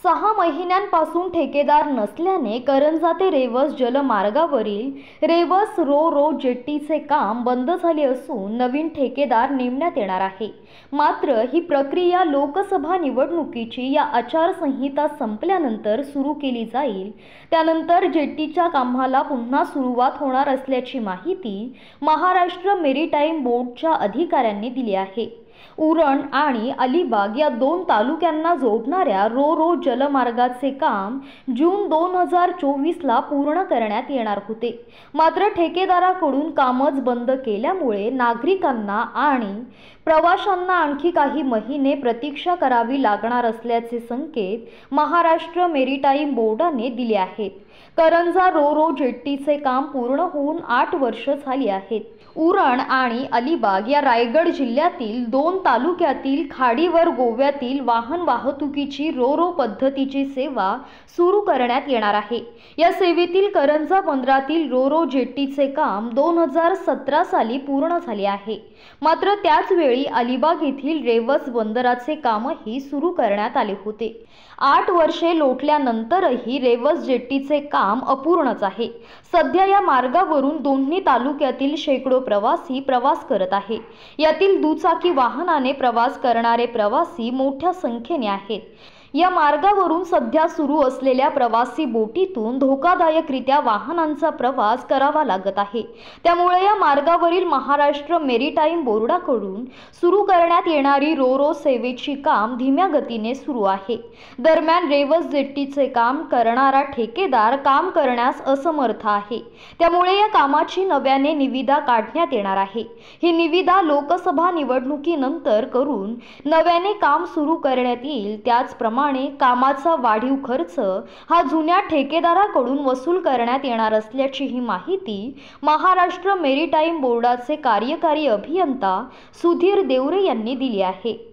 6 महिन्यांपासून ठेकेदार नसल्याने करंजा ते रेवस जलमार्गावरील रेवस रो जेट्टीचे काम बंद झाले असून नवीन ठेकेदार नेमण्यात येणार आहे। मात्र ही प्रक्रिया लोकसभा निवडणुकीची या आचारसंहिता संपल्यानंतर सुरू केली जाईल। त्यानंतर जेट्टीच्या कामाला पुन्हा सुरुवात होणार असल्याची माहिती महाराष्ट्र मेरीटाईम बोर्डच्या अधिकाऱ्यांनी दिली आहे। उरण आणि अलिबाग या दोन तालुक्यांना जोडणाऱ्या रो जलमार्गाचे काम जून 2024 ला पूर्ण करण्यात येणार होते। मात्र ठेकेदाराकडून कामच बंद केल्यामुळे नागरिकांना आणि प्रवाशांना आणखी काही महिने प्रतीक्षा करावी लागणार असल्याचे संकेत महाराष्ट्र मेरीटाईम बोर्डाने दिले आहेत। करंजा रो जेट्टीचे काम पूर्ण होऊन 8 वर्ष झाली आहेत। उरण आणि अलिबाग या रायगड जिल्ह्यातील 2 तालुक्यातील खाडीवर गोव्यातील वाहन वाहतुकीची रो पद्धतीची सेवा सुरू करण्यात येणार आहे। या सेवेतील करंजा बंदरातील रो जेट्टीचे काम 2017 साली पूर्ण झाले आहे। मात्र त्याच वेळी अलिबाग येथील रेवस बंदराचे कामही सुरू करण्यात आले होते। 8 वर्षे लोटल्यानंतरही रेवस जेट्टीचे काम अपूर्णच आहे। सध्या या मार्गावरून दोन्ही तालुक्यातील शेकडो प्रवासी प्रवास करत आहे। यातील दुचाकी वाहनाने प्रवास करणारे प्रवासी मोठ्या संख्येने आहेत। या मार्गावरून सध्या सुरू असलेल्या प्रवासी बोटीतून धोकादायकरित्या वाहनांचा प्रवास करावा लागत आहे। त्यामुळे या मार्गावरील महाराष्ट्र मेरीटाईम बोर्डाकडून सुरू करण्यात येणारी रो सेवेची काम धीम्या गतीने सुरू आहे। दरम्यान रेवस जेट्टीचे काम करणारा ठेकेदार काम करण्यास असमर्थ आहे। त्यामुळे या कामाची नव्याने निविदा काढण्यात येणार आहे। ही निविदा लोकसभा निवडणुकीनंतर करून नव्याने काम सुरू करण्यात येईल। त्याचप्रमाणे कामाचा वाढीव खर्च हा जुन्या ठेकेदाराकडून वसूल करण्यात येणार असल्याची ही माहिती महाराष्ट्र मेरीटाईम बोर्डाचे कार्यकारी अभियंता सुधीर देवरे यांनी दिली आहे।